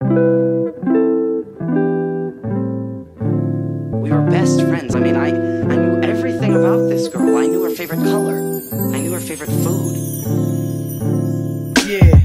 We were best friends. I mean, I knew everything about this girl. I knew her favorite color. I knew her favorite food. Yeah.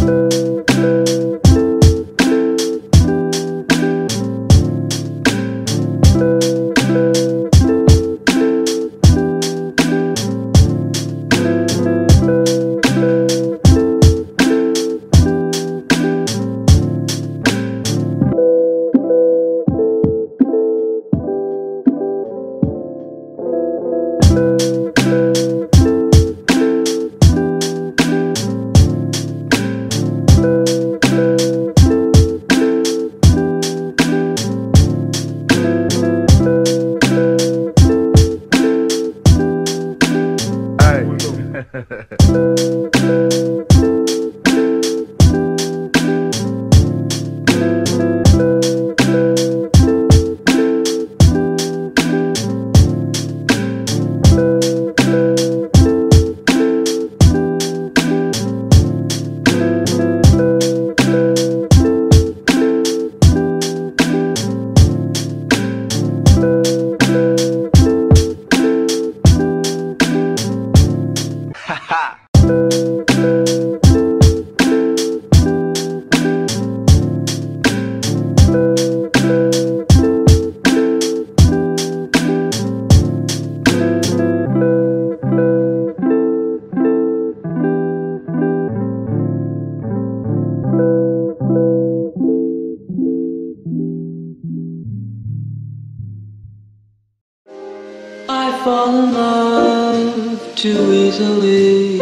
I fall in love too easily.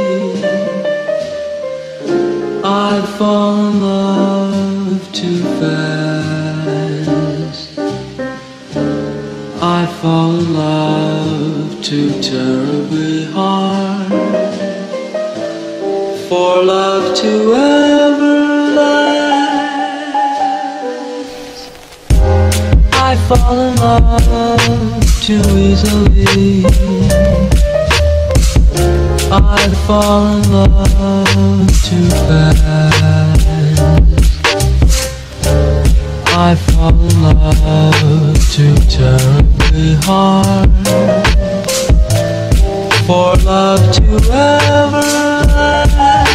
I fall in love too fast. I fall in love too terribly hard for love to ever last. I fall in love too easily. I fall in love too fast. I fall in love too terribly hard for love to ever last.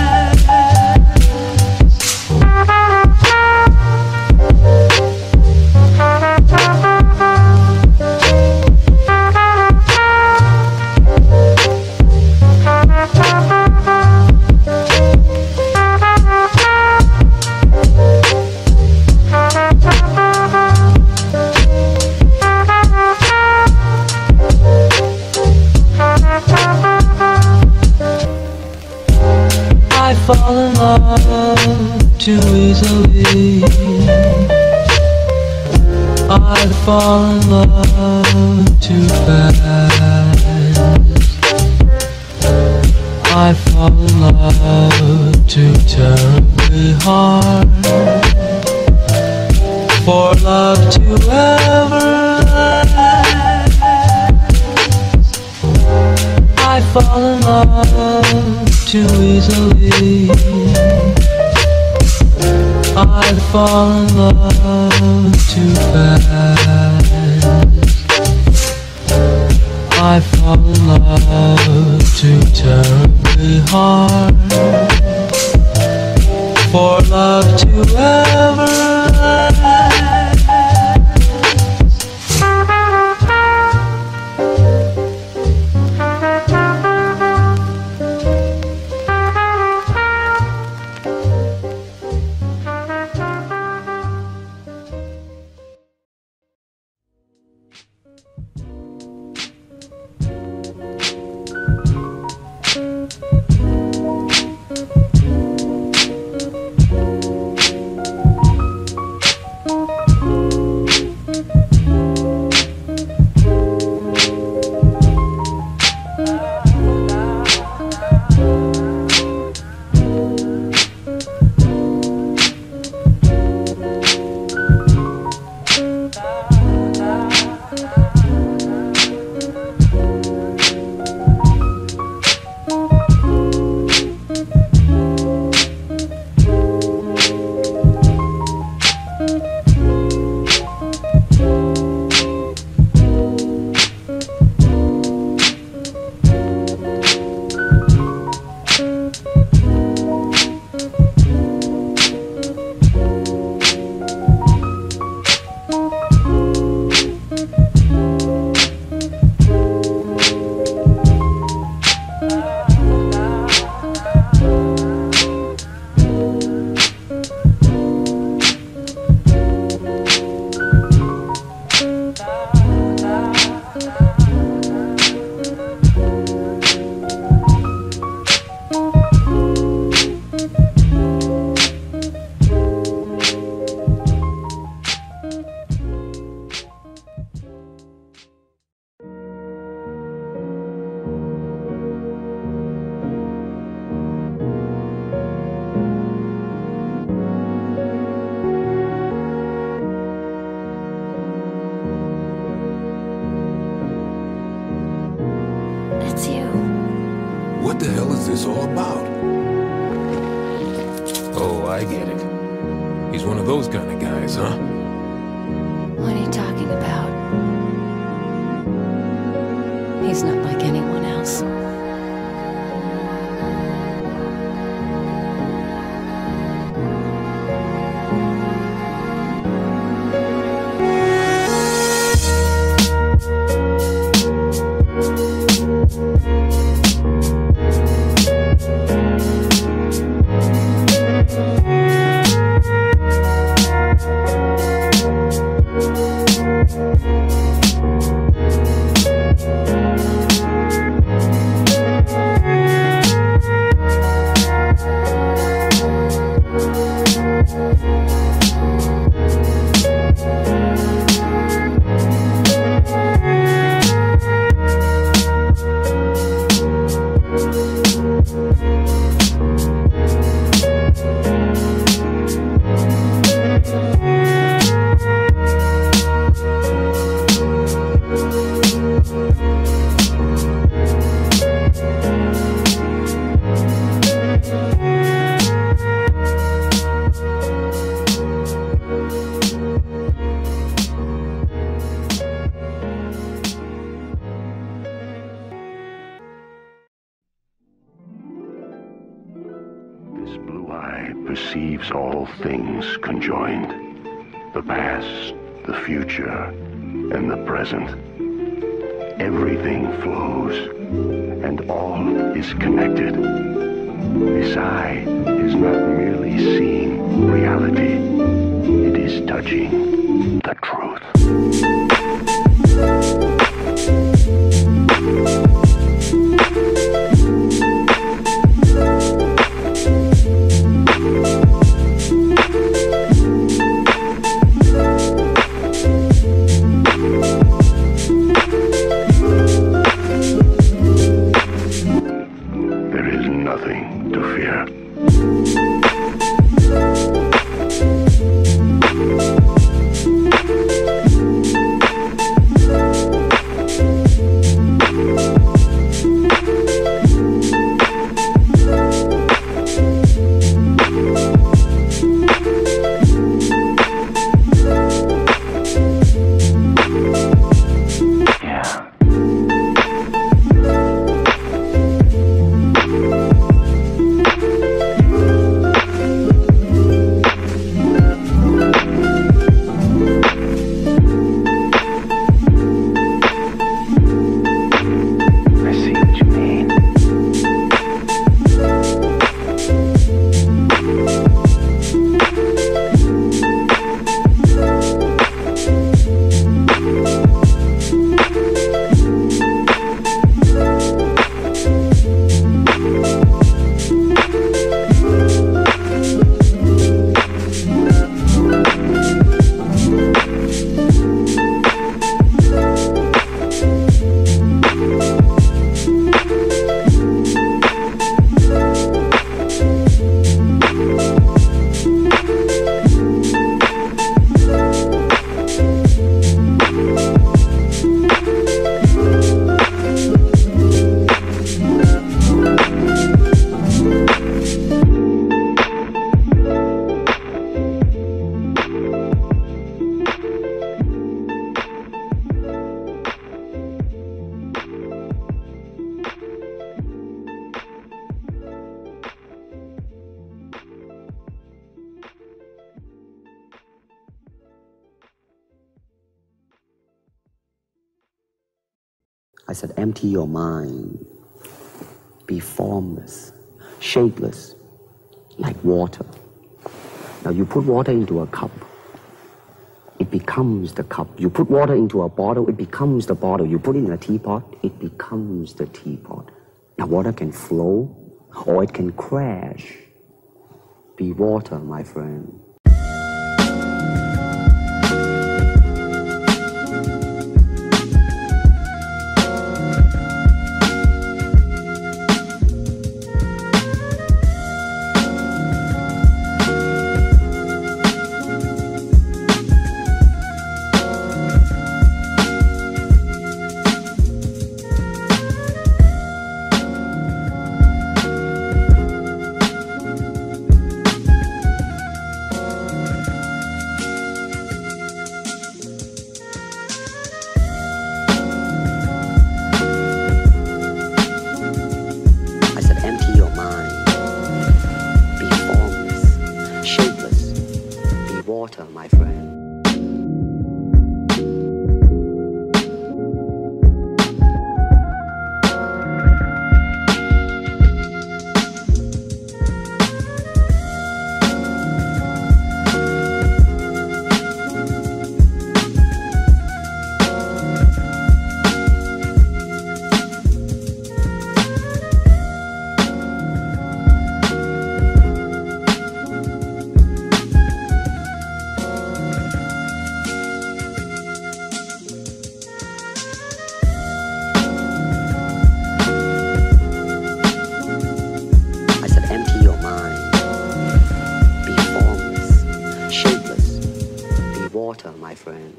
I fall in love too easily. I fall in love too fast. I fall in love too terribly hard for love to ever last. I fall in love too easily. I fall in love too fast. I fall in love too terribly hard for love to ever last. this all about? Oh, I get it. He's one of those kind of guys, huh? What are you talking about? He's not like anyone else. This blue eye perceives all things conjoined. The past, the future, and the present. Everything flows, and all is connected. This eye is not merely seeing reality, it is touching the truth. There is nothing to fear. I said, empty your mind. Be formless, shapeless, like water. Now you put water into a cup, it becomes the cup. You put water into a bottle, it becomes the bottle. You put it in a teapot, it becomes the teapot. Now water can flow or it can crash. Be water, my friend. water, my friend. Empty your mind. Be formless, shapeless. Be water, my friend.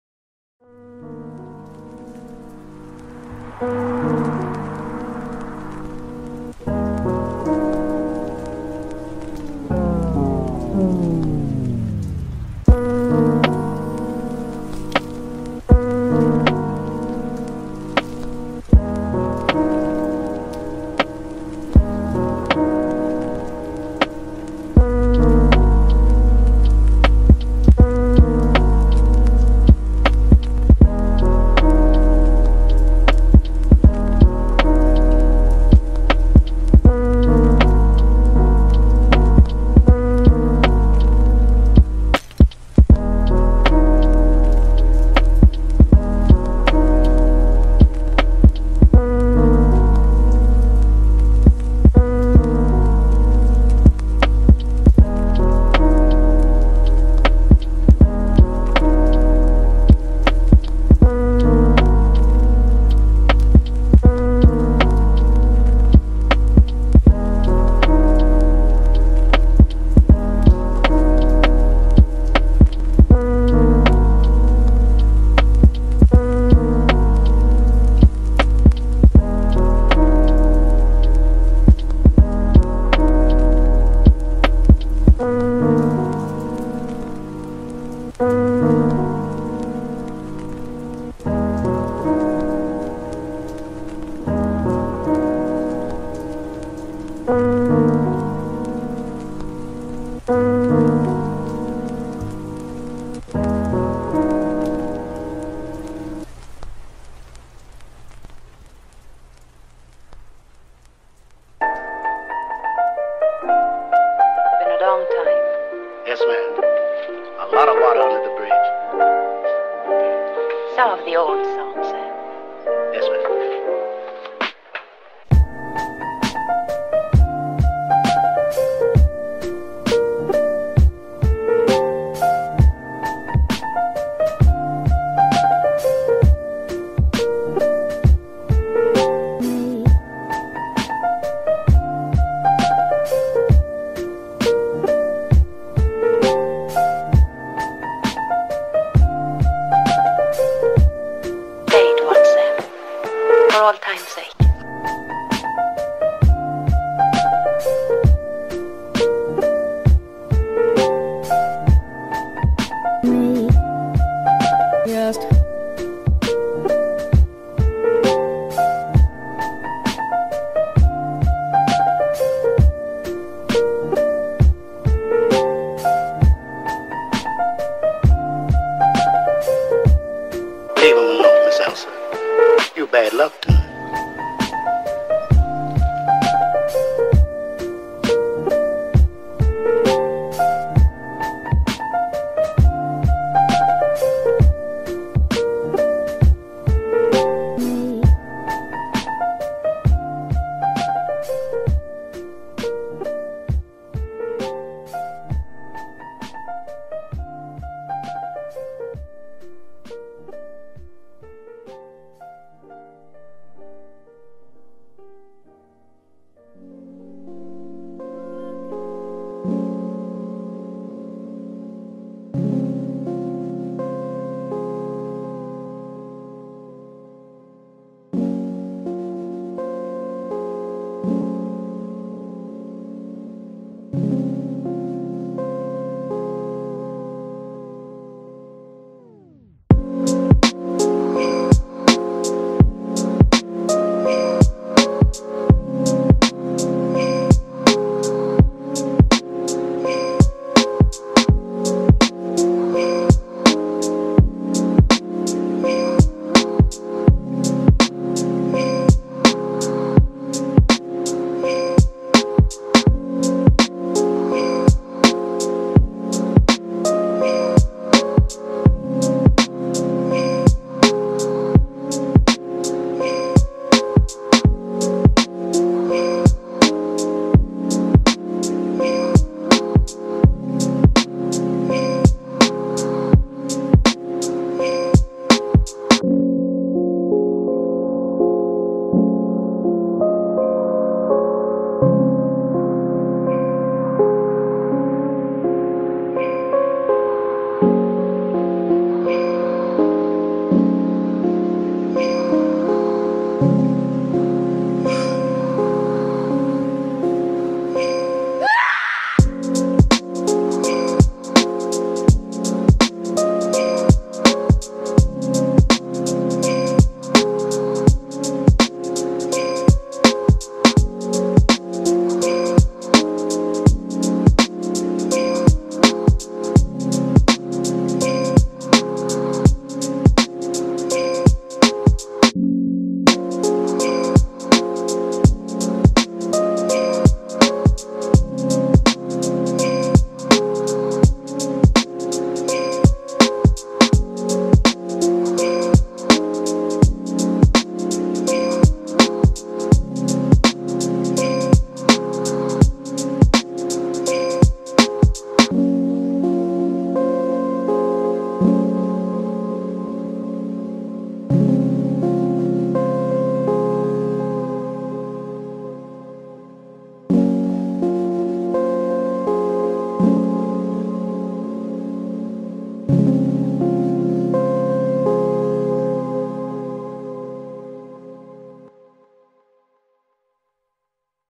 Long time. Yes, ma'am. A lot of water under the bridge. Some of the old songs, eh? Yes, ma'am. For all time's sake. Just leave him alone, Miss Elsa. You bad luck to me.